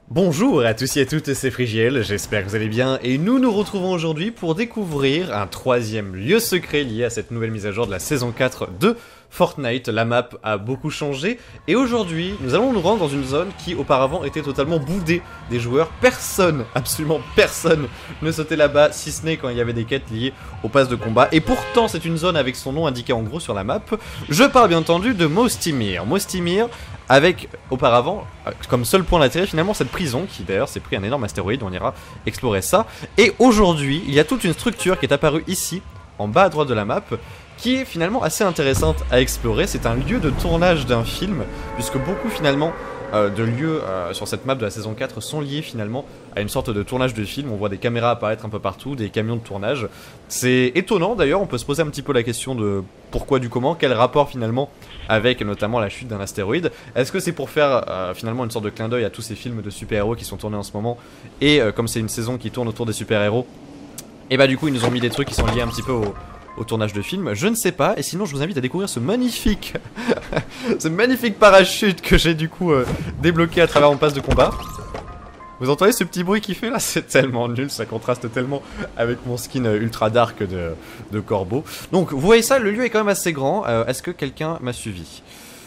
Bonjour à tous et à toutes, c'est Frigiel, j'espère que vous allez bien, et nous nous retrouvons aujourd'hui pour découvrir un troisième lieu secret lié à cette nouvelle mise à jour de la saison 4 de Fortnite. La map a beaucoup changé, et aujourd'hui, nous allons nous rendre dans une zone qui auparavant était totalement boudée des joueurs. Personne, absolument personne, ne sautait là-bas, si ce n'est quand il y avait des quêtes liées au pass de combat, et pourtant c'est une zone avec son nom indiqué en gros sur la map. Je parle bien entendu de Mostimir. Mostimir, avec auparavant, comme seul point d'atterrissage finalement cette prison, qui d'ailleurs s'est pris un énorme astéroïde, on ira explorer ça. Et aujourd'hui, il y a toute une structure qui est apparue ici, en bas à droite de la map, qui est finalement assez intéressante à explorer. C'est un lieu de tournage d'un film, puisque beaucoup finalement de lieux sur cette map de la saison 4 sont liés finalement à une sorte de tournage de film. On voit des caméras apparaître un peu partout, des camions de tournage. C'est étonnant d'ailleurs, on peut se poser un petit peu la question de pourquoi du comment, quel rapport finalement avec notamment la chute d'un astéroïde. Est-ce que c'est pour faire finalement une sorte de clin d'œil à tous ces films de super-héros qui sont tournés en ce moment, et comme c'est une saison qui tourne autour des super-héros, et bah du coup ils nous ont mis des trucs qui sont liés un petit peu au tournage de film, je ne sais pas. Et sinon je vous invite à découvrir ce magnifique ce magnifique parachute que j'ai du coup débloqué à travers mon pass de combat. Vous entendez ce petit bruit qu'il fait là? C'est tellement nul, ça contraste tellement avec mon skin ultra dark de corbeau. Donc vous voyez ça, le lieu est quand même assez grand. Est-ce que quelqu'un m'a suivi?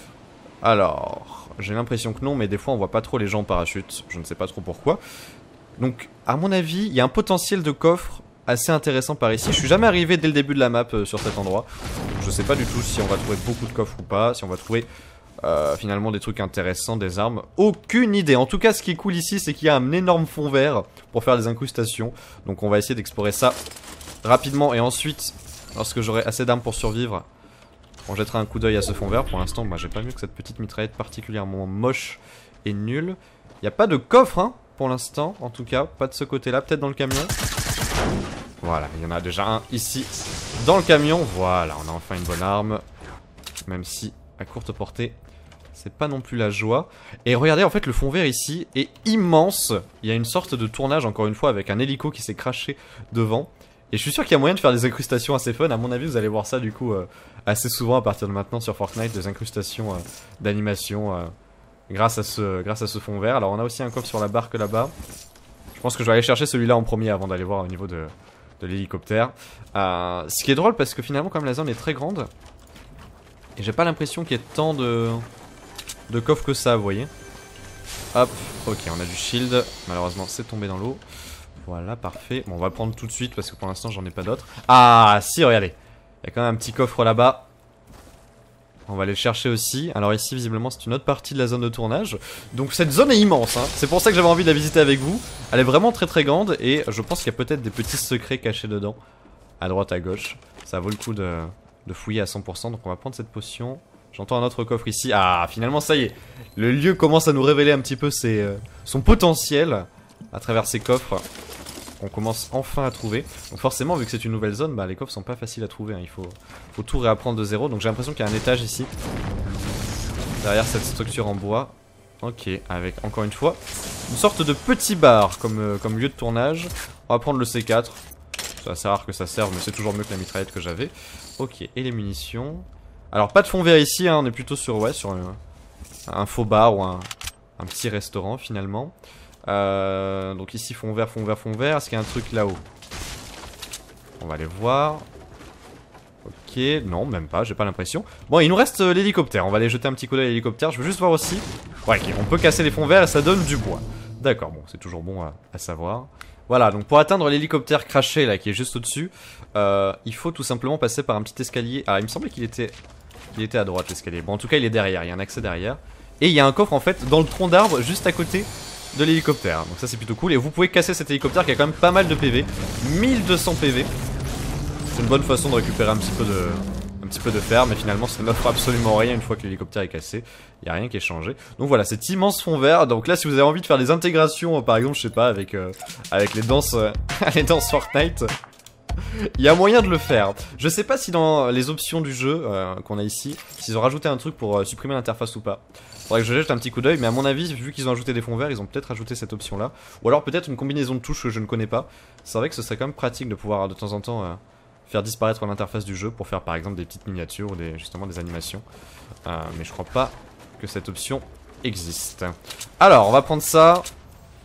Alors, j'ai l'impression que non, mais des fois on voit pas trop les gens en parachute, je ne sais pas trop pourquoi. Donc à mon avis, il y a un potentiel de coffre assez intéressant par ici. Je suis jamais arrivé dès le début de la map sur cet endroit. Je sais pas du tout si on va trouver beaucoup de coffres ou pas, si on va trouver finalement des trucs intéressants, des armes. Aucune idée. En tout cas, ce qui est cool ici, c'est qu'il y a un énorme fond vert pour faire des incrustations. Donc on va essayer d'explorer ça rapidement, et ensuite, lorsque j'aurai assez d'armes pour survivre, on jettera un coup d'œil à ce fond vert. Pour l'instant, bah, j'ai pas vu que cette petite mitraillette particulièrement moche et nulle. Il n'y a pas de coffre, hein, pour l'instant, en tout cas, pas de ce côté-là, peut-être dans le camion. Voilà, il y en a déjà un ici dans le camion. Voilà, on a enfin une bonne arme, même si à courte portée c'est pas non plus la joie. Et regardez, en fait le fond vert ici est immense. Il y a une sorte de tournage encore une fois avec un hélico qui s'est craché devant. Et je suis sûr qu'il y a moyen de faire des incrustations assez fun. À mon avis vous allez voir ça du coup assez souvent à partir de maintenant sur Fortnite, des incrustations d'animation grâce à ce fond vert. Alors on a aussi un coffre sur la barque là-bas. Je pense que je vais aller chercher celui-là en premier avant d'aller voir au niveau de l'hélicoptère. Ce qui est drôle parce que finalement comme la zone est très grande, et j'ai pas l'impression qu'il y ait tant de coffres que ça, vous voyez. Hop, ok, on a du shield. Malheureusement c'est tombé dans l'eau. Voilà, parfait. Bon, on va le prendre tout de suite parce que pour l'instant j'en ai pas d'autres. Ah si, regardez, il y a quand même un petit coffre là-bas. On va aller le chercher aussi. Alors ici visiblement c'est une autre partie de la zone de tournage. Donc cette zone est immense, hein. C'est pour ça que j'avais envie de la visiter avec vous. Elle est vraiment très très grande, et je pense qu'il y a peut-être des petits secrets cachés dedans, à droite à gauche. Ça vaut le coup de fouiller à 100%. Donc on va prendre cette potion. J'entends un autre coffre ici. Ah, finalement ça y est, le lieu commence à nous révéler un petit peu son potentiel à travers ces coffres. On commence enfin à trouver. Donc forcément vu que c'est une nouvelle zone, bah, les coffres sont pas faciles à trouver, hein. Il faut tout réapprendre de zéro. Donc j'ai l'impression qu'il y a un étage ici, derrière cette structure en bois. Ok, avec encore une fois une sorte de petit bar comme lieu de tournage. On va prendre le C4. C'est assez rare que ça serve, mais c'est toujours mieux que la mitraillette que j'avais. Ok, et les munitions. Alors pas de fond vert ici, hein, on est plutôt sur, ouais, sur un faux bar ou un petit restaurant finalement. Donc ici fond vert, fond vert, fond vert. Est-ce qu'il y a un truc là-haut? On va aller voir. Ok, non, même pas, j'ai pas l'impression. Bon, il nous reste l'hélicoptère, on va aller jeter un petit coup d'œil à l'hélicoptère. Je veux juste voir aussi. Ouais, ok, on peut casser les fonds verts et ça donne du bois. D'accord, bon, c'est toujours bon à savoir. Voilà, donc pour atteindre l'hélicoptère craché là, qui est juste au-dessus, il faut tout simplement passer par un petit escalier. Ah, il me semblait qu'il était à droite l'escalier. Bon, en tout cas, il est derrière, il y a un accès derrière. Et il y a un coffre en fait dans le tronc d'arbre juste à côté de l'hélicoptère. Donc ça c'est plutôt cool, et vous pouvez casser cet hélicoptère qui a quand même pas mal de PV. 1200 PV. C'est une bonne façon de récupérer un petit peu de fer, mais finalement ça n'offre absolument rien une fois que l'hélicoptère est cassé. Il n'y a rien qui est changé. Donc voilà, cet immense fond vert. Donc là si vous avez envie de faire des intégrations, par exemple, je sais pas, avec les danses les danses Fortnite, il y a moyen de le faire. Je sais pas si dans les options du jeu qu'on a ici, s'ils ont rajouté un truc pour supprimer l'interface ou pas. Faudrait que je jette un petit coup d'œil, mais à mon avis, vu qu'ils ont ajouté des fonds verts, ils ont peut-être ajouté cette option là. Ou alors peut-être une combinaison de touches que je ne connais pas. C'est vrai que ce serait quand même pratique de pouvoir de temps en temps faire disparaître l'interface du jeu pour faire par exemple des petites miniatures ou justement des animations. Mais je crois pas que cette option existe. Alors, on va prendre ça.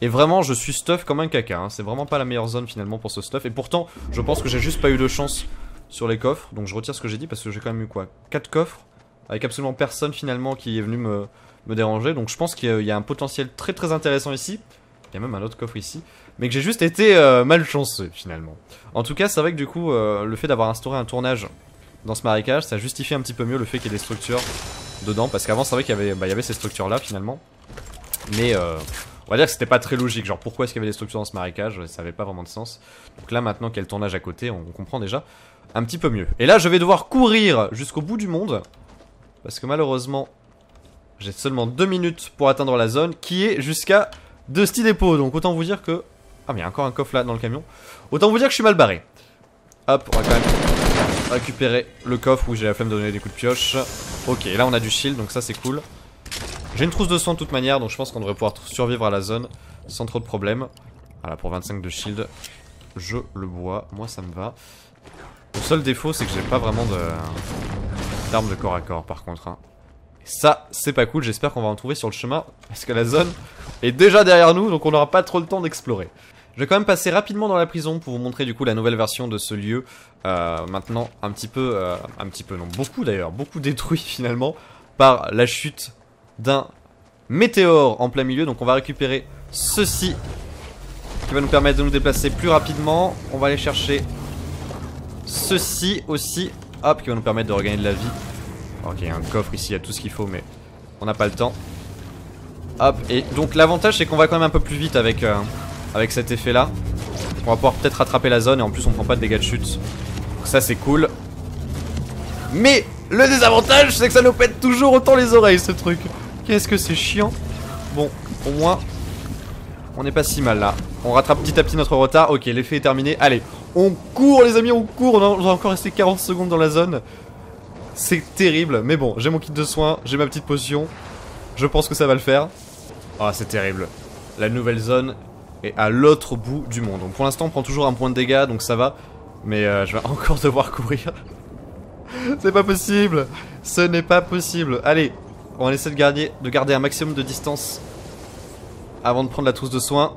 Et vraiment, je suis stuff comme un caca, hein. C'est vraiment pas la meilleure zone finalement pour ce stuff. Et pourtant, je pense que j'ai juste pas eu de chance sur les coffres. Donc je retire ce que j'ai dit parce que j'ai quand même eu quoi, 4 coffres avec absolument personne finalement qui est venu me déranger. Donc je pense qu'il y a un potentiel très très intéressant ici. Il y a même un autre coffre ici. Mais que j'ai juste été malchanceux finalement. En tout cas, c'est vrai que du coup, le fait d'avoir instauré un tournage dans ce marécage, ça justifie un petit peu mieux le fait qu'il y ait des structures dedans. Parce qu'avant, c'est vrai qu'il y avait ces structures là finalement. Mais on va dire que c'était pas très logique. Genre, pourquoi est-ce qu'il y avait des structures dans ce marécage? Ça avait pas vraiment de sens. Donc là, maintenant qu'il y a le tournage à côté, on comprend déjà un petit peu mieux. Et là, je vais devoir courir jusqu'au bout du monde. Parce que malheureusement, j'ai seulement 2 minutes pour atteindre la zone qui est jusqu'à Dusty Depot. Donc autant vous dire que... Ah mais il y a encore un coffre là dans le camion. Autant vous dire que je suis mal barré. Hop, on va quand même récupérer le coffre où j'ai la flemme de donner des coups de pioche. Ok, là on a du shield, donc ça c'est cool. J'ai une trousse de soin de toute manière, donc je pense qu'on devrait pouvoir survivre à la zone sans trop de problèmes. Voilà, pour 25 de shield, je le bois, moi ça me va. Le seul défaut c'est que j'ai pas vraiment d'armes de corps à corps par contre, hein. Et ça c'est pas cool, j'espère qu'on va en trouver sur le chemin parce que la zone est déjà derrière nous, donc on n'aura pas trop le temps d'explorer. Je vais quand même passer rapidement dans la prison pour vous montrer du coup la nouvelle version de ce lieu. Maintenant un petit peu non, beaucoup d'ailleurs, beaucoup détruit finalement par la chute d'un météore en plein milieu. Donc on va récupérer ceci qui va nous permettre de nous déplacer plus rapidement. On va aller chercher ceci aussi, hop, qui va nous permettre de regagner de la vie. Ok, il y a un coffre ici, il y a tout ce qu'il faut, mais on n'a pas le temps. Hop, et donc l'avantage c'est qu'on va quand même un peu plus vite avec cet effet là. On va pouvoir peut-être rattraper la zone et en plus on prend pas de dégâts de chute. Donc ça c'est cool. Mais le désavantage c'est que ça nous pète toujours autant les oreilles ce truc. Qu'est-ce que c'est chiant. Bon, au moins on n'est pas si mal là. On rattrape petit à petit notre retard. Ok, l'effet est terminé. Allez, on court les amis, on court. On va encore rester 40 secondes dans la zone. C'est terrible, mais bon, j'ai mon kit de soins, j'ai ma petite potion. Je pense que ça va le faire. Oh, c'est terrible. La nouvelle zone est à l'autre bout du monde. Donc pour l'instant, on prend toujours un point de dégâts, donc ça va. Mais je vais encore devoir courir. C'est pas possible. Ce n'est pas possible. Allez, on va essayer de garder un maximum de distance avant de prendre la trousse de soins.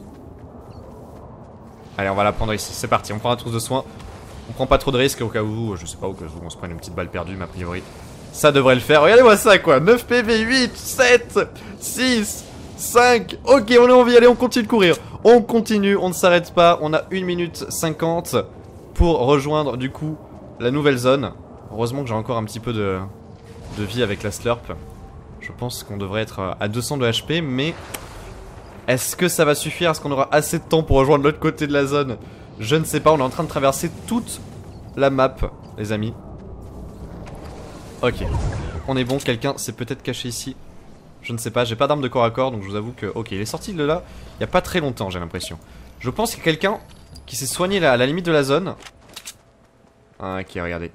Allez, on va la prendre ici. C'est parti, on prend la trousse de soins. On prend pas trop de risques au cas où, je sais pas, au cas où on se prenne une petite balle perdue, mais a priori ça devrait le faire. Regardez-moi ça quoi, 9 PV, 8, 7, 6, 5. Ok, on a envie, allez, on continue de courir. On continue, on ne s'arrête pas. On a 1 minute 50 pour rejoindre du coup la nouvelle zone. Heureusement que j'ai encore un petit peu de vie avec la slurp. Je pense qu'on devrait être à 200 de HP, mais est-ce que ça va suffire? Est-ce qu'on aura assez de temps pour rejoindre l'autre côté de la zone? Je ne sais pas, on est en train de traverser toute la map, les amis. Ok, on est bon, quelqu'un s'est peut-être caché ici. Je ne sais pas, j'ai pas d'arme de corps à corps, donc je vous avoue que... Ok, il est sorti de là il y a pas très longtemps, j'ai l'impression. Je pense qu'il y a quelqu'un qui s'est soigné là, à la limite de la zone. Ah, ok, regardez.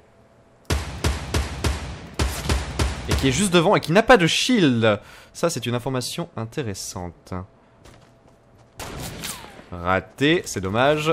Et qui est juste devant et qui n'a pas de shield. Ça, c'est une information intéressante. Raté, c'est dommage.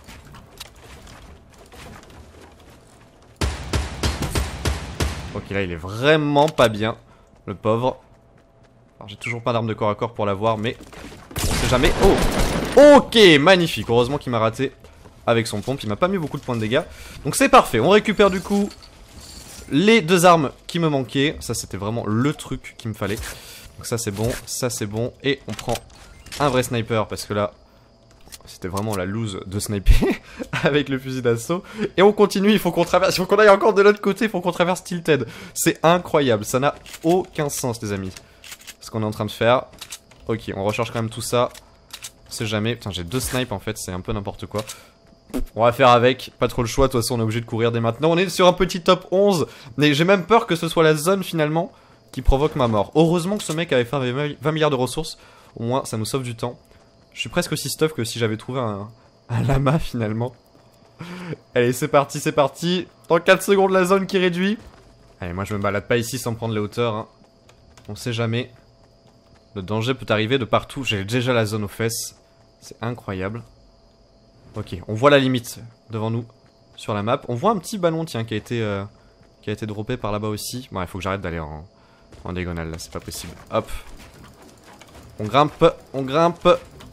Ok, là il est vraiment pas bien, le pauvre. Alors j'ai toujours pas d'arme de corps à corps pour l'avoir, mais on sait jamais. Oh, ok, magnifique. Heureusement qu'il m'a raté avec son pompe. Il m'a pas mis beaucoup de points de dégâts. Donc c'est parfait. On récupère du coup les 2 armes qui me manquaient. Ça c'était vraiment le truc qu'il me fallait. Donc ça c'est bon, ça c'est bon. Et on prend un vrai sniper parce que là... C'était vraiment la loose de sniper avec le fusil d'assaut. Et on continue, il faut qu'on traverse, il faut qu'on aille encore de l'autre côté, il faut qu'on traverse Tilted. C'est incroyable, ça n'a aucun sens les amis. Ce qu'on est en train de faire. Ok, on recherche quand même tout ça. On sait jamais. Putain, j'ai 2 snipes en fait, c'est un peu n'importe quoi. On va faire avec, pas trop le choix, de toute façon on est obligé de courir dès maintenant. On est sur un petit top 11, mais j'ai même peur que ce soit la zone finalement qui provoque ma mort. Heureusement que ce mec avait fait 20 milliards de ressources, au moins ça nous sauve du temps. Je suis presque aussi stuff que si j'avais trouvé un lama finalement. Allez, c'est parti, c'est parti. Dans 4 secondes, la zone qui réduit. Allez, moi je me balade pas ici sans prendre les hauteurs, hein. On sait jamais. Le danger peut arriver de partout. J'ai déjà la zone aux fesses. C'est incroyable. Ok, on voit la limite devant nous sur la map. On voit un petit ballon, tiens, qui a été droppé par là-bas aussi. Bon, il faut que j'arrête d'aller en diagonale là, c'est pas possible. Hop. On grimpe, on grimpe.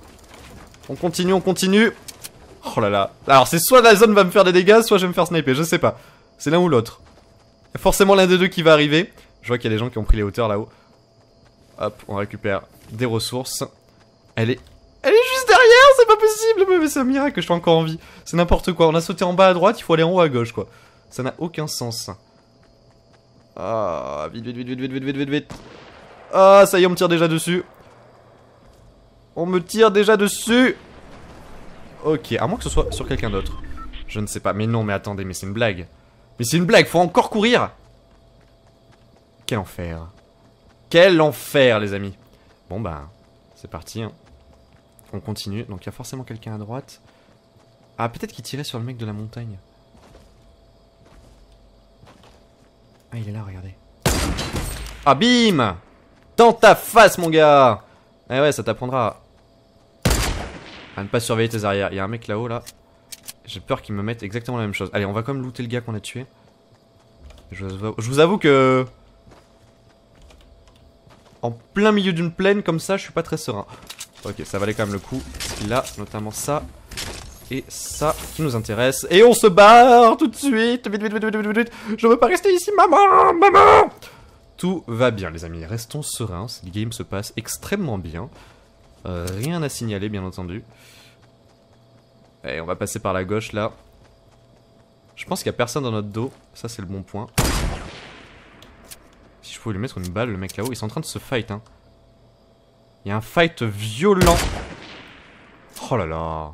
On continue, on continue. Oh là là. Alors c'est soit la zone va me faire des dégâts, soit je vais me faire sniper, je sais pas. C'est l'un ou l'autre. Forcément l'un des deux qui va arriver. Je vois qu'il y a des gens qui ont pris les hauteurs là-haut. Hop, on récupère des ressources. Elle est juste derrière, c'est pas possible. Mais c'est un miracle que je suis encore en vie. C'est n'importe quoi, on a sauté en bas à droite, il faut aller en haut à gauche quoi. Ça n'a aucun sens. Ah, vite, vite, vite, vite, vite, vite, vite, vite. Ah, ça y est, on me tire déjà dessus. On me tire déjà dessus. Ok, à moins que ce soit sur quelqu'un d'autre. Je ne sais pas, mais non, mais attendez, mais c'est une blague. Mais c'est une blague, faut encore courir. Quel enfer. Quel enfer, les amis. Bon bah, c'est parti, hein. On continue, donc il y a forcément quelqu'un à droite. Ah, peut-être qu'il tirait sur le mec de la montagne. Ah, il est là, regardez. Ah, bim! Dans ta face, mon gars! Eh ouais, ça t'apprendra à ne pas surveiller tes arrières. Il y a un mec là-haut, là. J'ai peur qu'il me mette exactement la même chose. Allez, on va quand même looter le gars qu'on a tué. Je vous avoue que... En plein milieu d'une plaine comme ça, je suis pas très serein. Ok, ça valait quand même le coup. Il a notamment ça. Et ça qui nous intéresse. Et on se barre tout de suite. Vite, vite, vite, vite, vite, vite. Je veux pas rester ici, maman, maman. Tout va bien, les amis. Restons sereins. Cette game se passe extrêmement bien. Rien à signaler, bien entendu. Et on va passer par la gauche, là. Je pense qu'il y a personne dans notre dos. Ça, c'est le bon point. Si je pouvais lui mettre une balle, le mec là-haut. Ils sont en train de se fight, hein. Il y a un fight violent. Oh là là.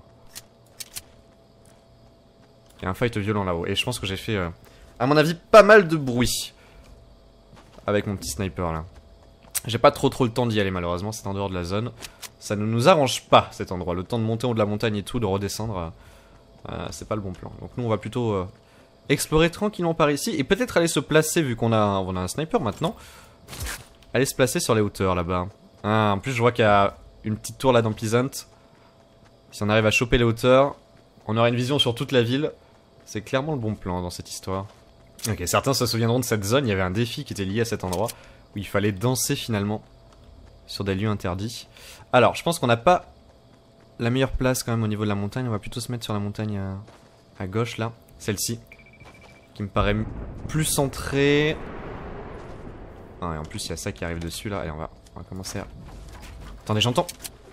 Il y a un fight violent là-haut. Et je pense que j'ai fait, à mon avis, pas mal de bruit. Avec mon petit sniper, là. J'ai pas trop le temps d'y aller, malheureusement. C'est en dehors de la zone. Ça ne nous arrange pas, cet endroit. Le temps de monter en haut de la montagne et tout, de redescendre, c'est pas le bon plan. Donc nous, on va plutôt explorer tranquillement par ici. Et peut-être aller se placer, vu qu'on a un sniper maintenant. Aller se placer sur les hauteurs, là-bas. Ah, en plus, je vois qu'il y a une petite tour là dans Pleasant. Si on arrive à choper les hauteurs, on aura une vision sur toute la ville. C'est clairement le bon plan dans cette histoire. Ok, certains se souviendront de cette zone. Il y avait un défi qui était lié à cet endroit où il fallait danser finalement sur des lieux interdits. Alors, je pense qu'on n'a pas la meilleure place quand même au niveau de la montagne. On va plutôt se mettre sur la montagne à gauche là. Celle-ci. Qui me paraît plus centrée. Ah, et en plus, il y a ça qui arrive dessus là. Allez, on va commencer à... Attendez, j'entends.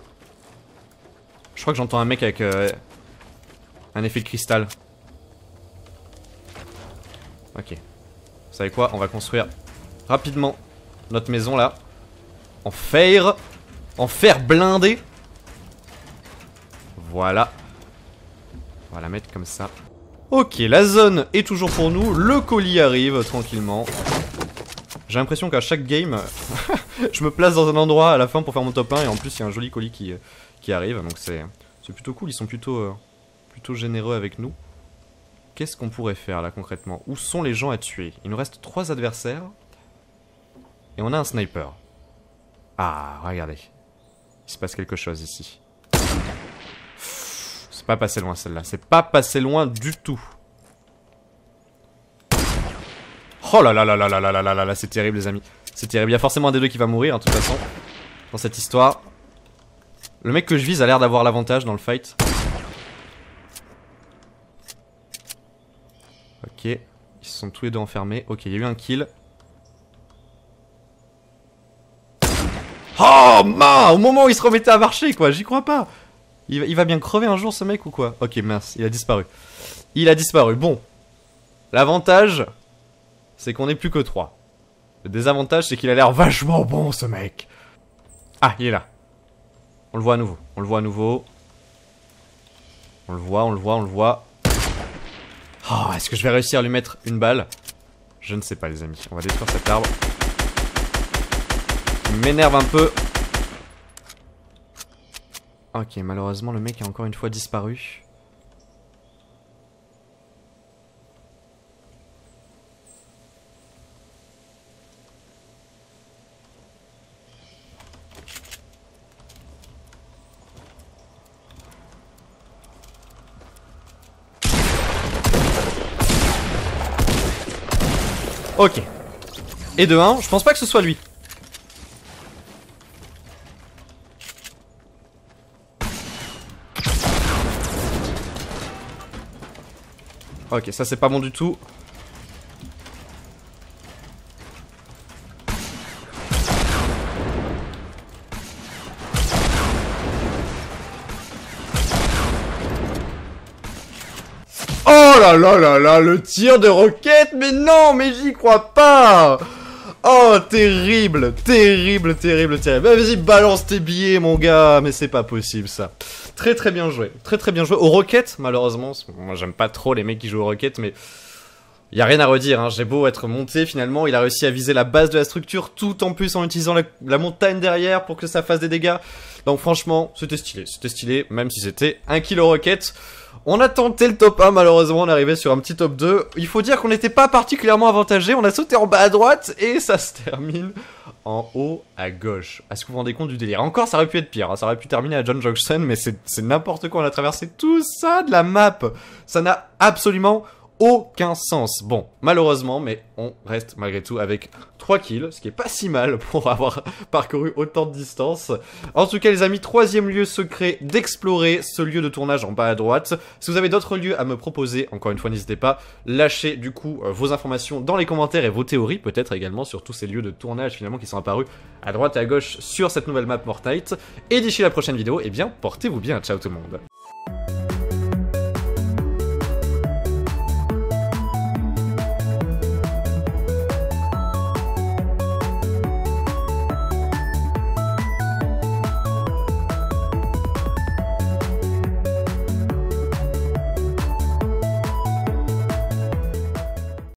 Je crois que j'entends un mec avec un effet de cristal. Ok. Vous savez quoi? On va construire rapidement notre maison là. En fer. En fer blindé. Voilà. On va la mettre comme ça. Ok, la zone est toujours pour nous. Le colis arrive tranquillement. J'ai l'impression qu'à chaque game, je me place dans un endroit à la fin pour faire mon top 1. Et en plus, il y a un joli colis qui arrive. Donc c'est plutôt cool. Ils sont plutôt généreux avec nous. Qu'est-ce qu'on pourrait faire là concrètement? Où sont les gens à tuer? Il nous reste 3 adversaires. Et on a un sniper. Ah, regardez. Il se passe quelque chose ici. C'est pas passé loin celle-là. C'est pas passé loin du tout. Oh là là là là là là là là là, c'est terrible les amis. C'est terrible. Il y a forcément un des deux qui va mourir, de toute façon. Dans cette histoire. Le mec que je vise a l'air d'avoir l'avantage dans le fight. Ok. Ils se sont tous les deux enfermés. Ok, il y a eu un kill. Oh man, au moment où il se remettait à marcher quoi, j'y crois pas. Il va bien crever un jour ce mec ou quoi? Ok mince, il a disparu. Il a disparu, bon. L'avantage, c'est qu'on est plus que 3. Le désavantage, c'est qu'il a l'air vachement bon ce mec. Ah, il est là. On le voit à nouveau, on le voit à nouveau. On le voit, on le voit, on le voit. Oh, est-ce que je vais réussir à lui mettre une balle? Je ne sais pas les amis, on va détruire cet arbre. Il m'énerve un peu. Ok, malheureusement le mec a encore une fois disparu. Ok. Et de 1, je pense pas que ce soit lui. Ok, ça c'est pas bon du tout. Oh là là là là, le tir de roquette, mais non, mais j'y crois pas. Oh, terrible, terrible, terrible, terrible. Bah, vas-y, balance tes billets, mon gars, mais c'est pas possible, ça. Très très bien joué, très très bien joué. Aux roquettes, malheureusement, moi j'aime pas trop les mecs qui jouent aux roquettes, mais... Y a rien à redire, hein. J'ai beau être monté, finalement, il a réussi à viser la base de la structure, tout en plus en utilisant la montagne derrière pour que ça fasse des dégâts. Donc franchement, c'était stylé, même si c'était un kill aux roquettes. On a tenté le top 1, malheureusement, on est arrivé sur un petit top 2. Il faut dire qu'on n'était pas particulièrement avantagé, on a sauté en bas à droite, et ça se termine en haut à gauche. Est-ce que vous vous rendez compte du délire? Encore, ça aurait pu être pire, hein. Ça aurait pu terminer à John Junction, mais c'est n'importe quoi, on a traversé tout ça de la map. Ça n'a absolument aucun sens. Bon, malheureusement, mais on reste malgré tout avec 3 kills, ce qui est pas si mal pour avoir parcouru autant de distance. En tout cas, les amis, 3e lieu secret d'explorer ce lieu de tournage en bas à droite. Si vous avez d'autres lieux à me proposer, encore une fois, n'hésitez pas, lâchez du coup vos informations dans les commentaires et vos théories, peut-être également sur tous ces lieux de tournage finalement qui sont apparus à droite et à gauche sur cette nouvelle map Fortnite. Et d'ici la prochaine vidéo, eh bien, portez-vous bien. Ciao tout le monde.